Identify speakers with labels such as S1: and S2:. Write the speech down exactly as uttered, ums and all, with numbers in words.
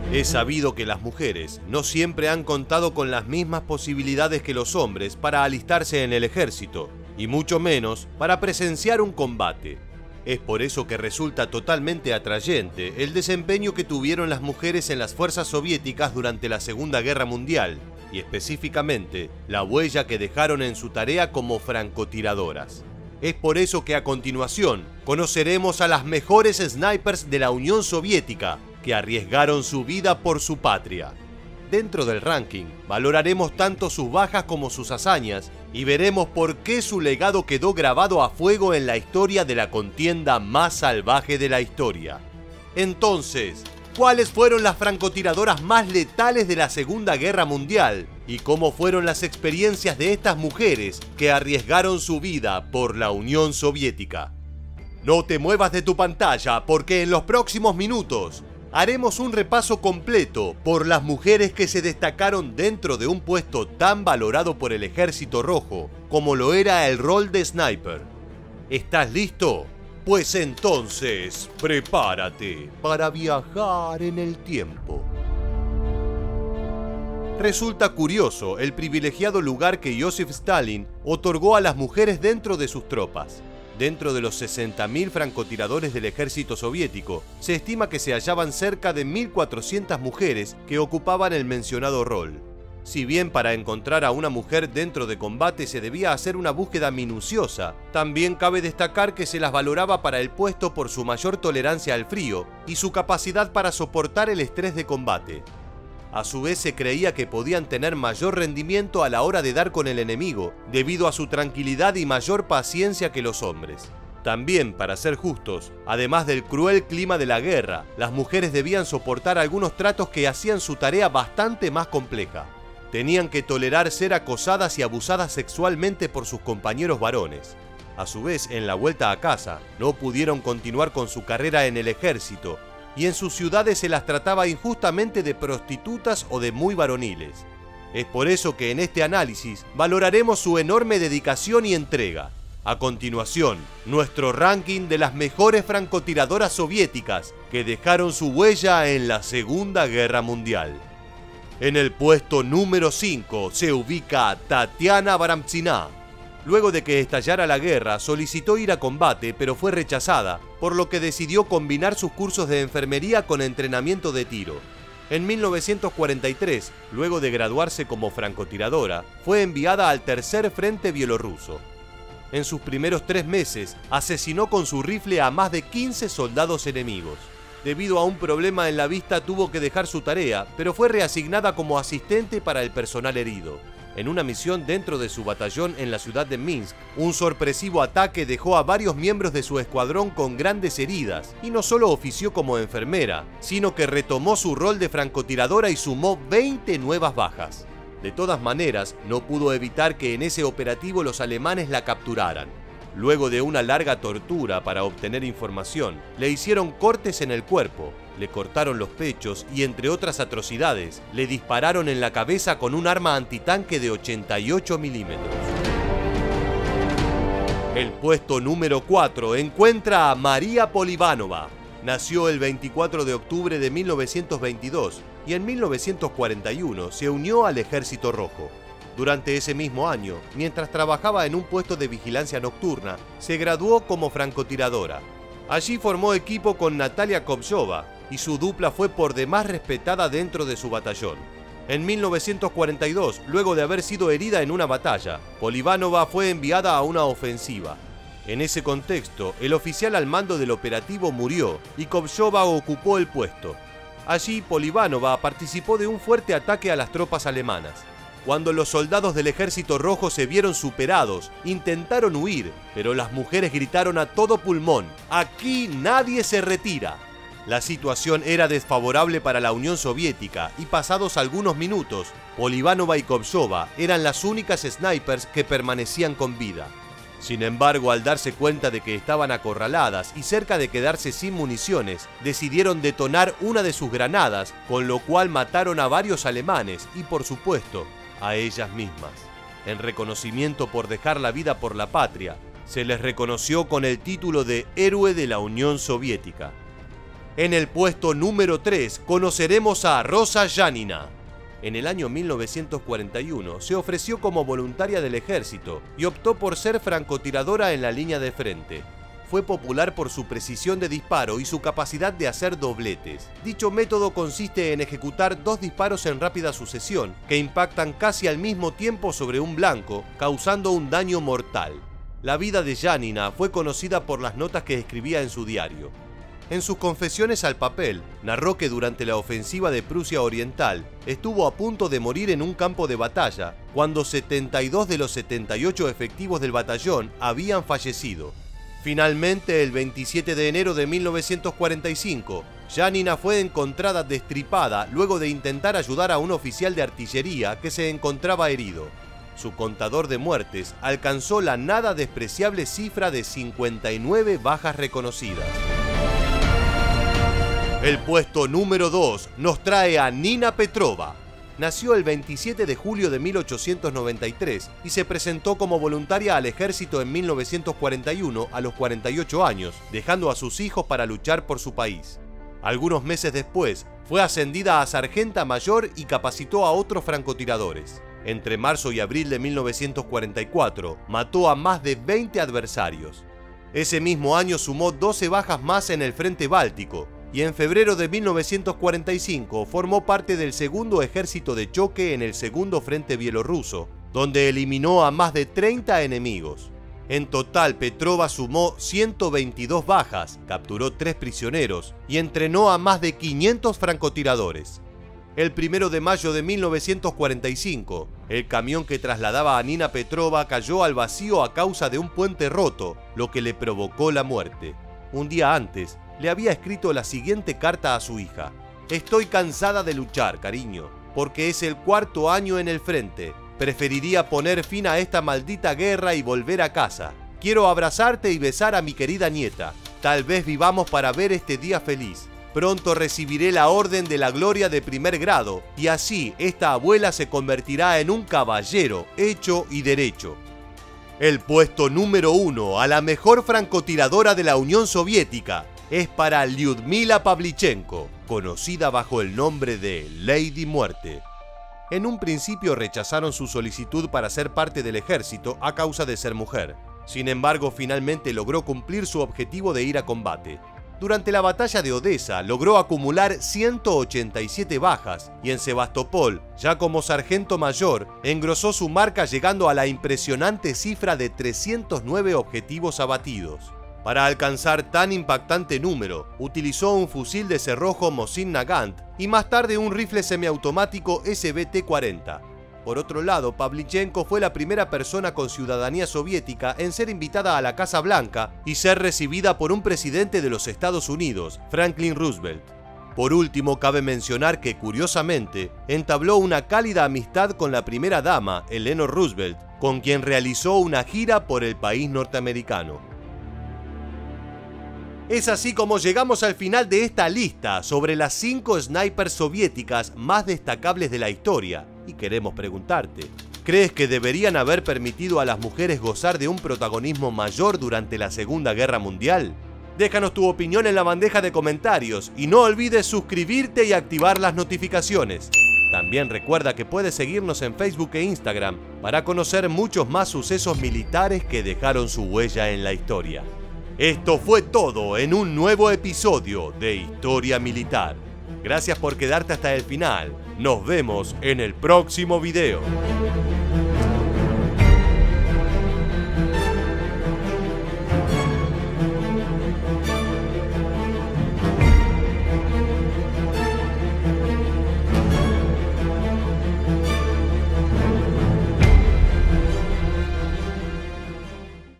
S1: Es sabido que las mujeres no siempre han contado con las mismas posibilidades que los hombres para alistarse en el ejército, y mucho menos para presenciar un combate. Es por eso que resulta totalmente atrayente el desempeño que tuvieron las mujeres en las fuerzas soviéticas durante la Segunda Guerra Mundial, y específicamente la huella que dejaron en su tarea como francotiradoras. Es por eso que a continuación conoceremos a las mejores snipers de la Unión Soviética que arriesgaron su vida por su patria. Dentro del ranking valoraremos tanto sus bajas como sus hazañas y veremos por qué su legado quedó grabado a fuego en la historia de la contienda más salvaje de la historia. Entonces, ¿cuáles fueron las francotiradoras más letales de la Segunda Guerra Mundial? ¿Y cómo fueron las experiencias de estas mujeres que arriesgaron su vida por la Unión Soviética? No te muevas de tu pantalla porque en los próximos minutos haremos un repaso completo por las mujeres que se destacaron dentro de un puesto tan valorado por el Ejército Rojo como lo era el rol de sniper. ¿Estás listo? Pues entonces, prepárate para viajar en el tiempo. Resulta curioso el privilegiado lugar que Joseph Stalin otorgó a las mujeres dentro de sus tropas. Dentro de los sesenta mil francotiradores del ejército soviético, se estima que se hallaban cerca de mil cuatrocientas mujeres que ocupaban el mencionado rol. Si bien para encontrar a una mujer dentro de combate se debía hacer una búsqueda minuciosa, también cabe destacar que se las valoraba para el puesto por su mayor tolerancia al frío y su capacidad para soportar el estrés de combate. A su vez se creía que podían tener mayor rendimiento a la hora de dar con el enemigo, debido a su tranquilidad y mayor paciencia que los hombres. También, para ser justos, además del cruel clima de la guerra, las mujeres debían soportar algunos tratos que hacían su tarea bastante más compleja. Tenían que tolerar ser acosadas y abusadas sexualmente por sus compañeros varones. A su vez, en la vuelta a casa, no pudieron continuar con su carrera en el ejército, y en sus ciudades se las trataba injustamente de prostitutas o de muy varoniles. Es por eso que en este análisis valoraremos su enorme dedicación y entrega. A continuación, nuestro ranking de las mejores francotiradoras soviéticas que dejaron su huella en la Segunda Guerra Mundial. En el puesto número cinco se ubica Tatiana Baramtsina. Luego de que estallara la guerra, solicitó ir a combate, pero fue rechazada, por lo que decidió combinar sus cursos de enfermería con entrenamiento de tiro. En mil novecientos cuarenta y tres, luego de graduarse como francotiradora, fue enviada al Tercer Frente Bielorruso. En sus primeros tres meses, asesinó con su rifle a más de quince soldados enemigos. Debido a un problema en la vista tuvo que dejar su tarea, pero fue reasignada como asistente para el personal herido. En una misión dentro de su batallón en la ciudad de Minsk, un sorpresivo ataque dejó a varios miembros de su escuadrón con grandes heridas, y no solo ofició como enfermera, sino que retomó su rol de francotiradora y sumó veinte nuevas bajas. De todas maneras, no pudo evitar que en ese operativo los alemanes la capturaran. Luego de una larga tortura para obtener información, le hicieron cortes en el cuerpo, le cortaron los pechos y, entre otras atrocidades, le dispararon en la cabeza con un arma antitanque de ochenta y ocho milímetros. El puesto número cuatro encuentra a María Polivanova. Nació el veinticuatro de octubre de mil novecientos veintidós y en mil novecientos cuarenta y uno se unió al Ejército Rojo. Durante ese mismo año, mientras trabajaba en un puesto de vigilancia nocturna, se graduó como francotiradora. Allí formó equipo con Natalia Kovshova y su dupla fue por demás respetada dentro de su batallón. En mil novecientos cuarenta y dos, luego de haber sido herida en una batalla, Polivanova fue enviada a una ofensiva. En ese contexto, el oficial al mando del operativo murió y Kovshova ocupó el puesto. Allí, Polivanova participó de un fuerte ataque a las tropas alemanas. Cuando los soldados del Ejército Rojo se vieron superados, intentaron huir, pero las mujeres gritaron a todo pulmón: «¡Aquí nadie se retira!». La situación era desfavorable para la Unión Soviética y pasados algunos minutos, Polivanova y Kovshova eran las únicas snipers que permanecían con vida. Sin embargo, al darse cuenta de que estaban acorraladas y cerca de quedarse sin municiones, decidieron detonar una de sus granadas, con lo cual mataron a varios alemanes y, por supuesto, a ellas mismas. En reconocimiento por dejar la vida por la patria, se les reconoció con el título de Héroe de la Unión Soviética. En el puesto número tres conoceremos a Rosa Janina. En el año mil novecientos cuarenta y uno se ofreció como voluntaria del ejército y optó por ser francotiradora en la línea de frente. Fue popular por su precisión de disparo y su capacidad de hacer dobletes. Dicho método consiste en ejecutar dos disparos en rápida sucesión, que impactan casi al mismo tiempo sobre un blanco, causando un daño mortal. La vida de Janina fue conocida por las notas que escribía en su diario. En sus confesiones al papel, narró que durante la ofensiva de Prusia Oriental estuvo a punto de morir en un campo de batalla, cuando setenta y dos de los setenta y ocho efectivos del batallón habían fallecido. Finalmente, el veintisiete de enero de mil novecientos cuarenta y cinco, Janina fue encontrada destripada luego de intentar ayudar a un oficial de artillería que se encontraba herido. Su contador de muertes alcanzó la nada despreciable cifra de cincuenta y nueve bajas reconocidas. El puesto número dos nos trae a Nina Petrova. Nació el veintisiete de julio de mil ochocientos noventa y tres y se presentó como voluntaria al ejército en mil novecientos cuarenta y uno a los cuarenta y ocho años, dejando a sus hijos para luchar por su país. Algunos meses después, fue ascendida a sargenta mayor y capacitó a otros francotiradores. Entre marzo y abril de mil novecientos cuarenta y cuatro, mató a más de veinte adversarios. Ese mismo año sumó doce bajas más en el frente báltico, y en febrero de mil novecientos cuarenta y cinco formó parte del segundo ejército de choque en el segundo frente bielorruso, donde eliminó a más de treinta enemigos. En total, Petrova sumó ciento veintidós bajas, capturó tres prisioneros y entrenó a más de quinientos francotiradores. El primero de mayo de mil novecientos cuarenta y cinco, el camión que trasladaba a Nina Petrova cayó al vacío a causa de un puente roto, lo que le provocó la muerte. Un día antes, le había escrito la siguiente carta a su hija: «Estoy cansada de luchar, cariño, porque es el cuarto año en el frente. Preferiría poner fin a esta maldita guerra y volver a casa. Quiero abrazarte y besar a mi querida nieta. Tal vez vivamos para ver este día feliz. Pronto recibiré la Orden de la Gloria de primer grado y así esta abuela se convertirá en un caballero hecho y derecho». El puesto número uno a la mejor francotiradora de la Unión Soviética es para Lyudmila Pavlichenko, conocida bajo el nombre de Lady Muerte. En un principio rechazaron su solicitud para ser parte del ejército a causa de ser mujer. Sin embargo, finalmente logró cumplir su objetivo de ir a combate. Durante la batalla de Odessa logró acumular ciento ochenta y siete bajas y en Sebastopol, ya como sargento mayor, engrosó su marca llegando a la impresionante cifra de trescientos nueve objetivos abatidos. Para alcanzar tan impactante número, utilizó un fusil de cerrojo Mosin Nagant y más tarde un rifle semiautomático S B T cuarenta. Por otro lado, Pavlichenko fue la primera persona con ciudadanía soviética en ser invitada a la Casa Blanca y ser recibida por un presidente de los Estados Unidos, Franklin Roosevelt. Por último, cabe mencionar que, curiosamente, entabló una cálida amistad con la primera dama, Eleanor Roosevelt, con quien realizó una gira por el país norteamericano. Es así como llegamos al final de esta lista sobre las cinco snipers soviéticas más destacables de la historia. Y queremos preguntarte, ¿crees que deberían haber permitido a las mujeres gozar de un protagonismo mayor durante la Segunda Guerra Mundial? Déjanos tu opinión en la bandeja de comentarios y no olvides suscribirte y activar las notificaciones. También recuerda que puedes seguirnos en Facebook e Instagram para conocer muchos más sucesos militares que dejaron su huella en la historia. Esto fue todo en un nuevo episodio de Historia Militar. Gracias por quedarte hasta el final. Nos vemos en el próximo video.